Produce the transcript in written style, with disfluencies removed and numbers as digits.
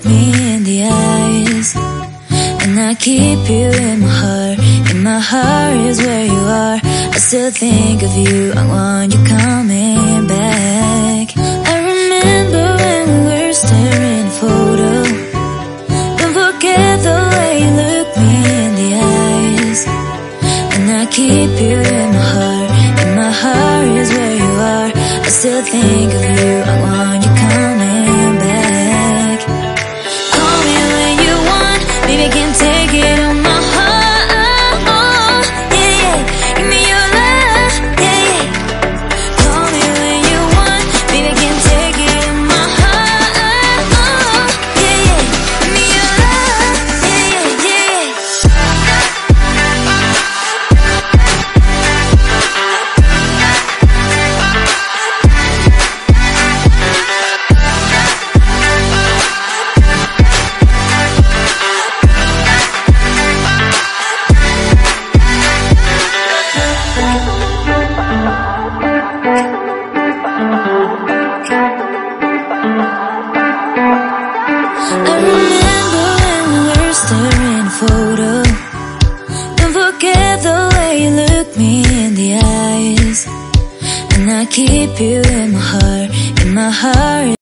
me in the eyes, and I keep you in my heart. In my heart is where you are. I still think of you, I want you coming back. I remember when we were staring at a photo. Don't forget the way you look me in the eyes, and I keep you in my heart. In my heart is where you are. I still think of you, I want you coming back. Call me when you want, baby, I can't take it on my heart. Yeah, yeah, give me your love, yeah, yeah. Call me when you want, baby, I can't take it on my heart. Yeah, yeah, give me your love, yeah, yeah, yeah. I remember when we were staring at a photo. Don't forget the way you look me in the eyes, and I keep you in my heart. In my heart.